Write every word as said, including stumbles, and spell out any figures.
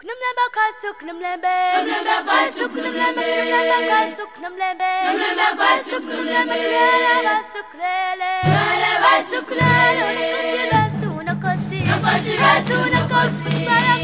Kunamlembe kasu kunamlembe Kunamlembe kasu kunamlembe Kunamlembe kasu kunamlembe Kunamlembe kasu kunamlembe Sukrele Kunamlembe kasu kunamlembe Nakosi rasu nakosi Nakosi rasu nakosi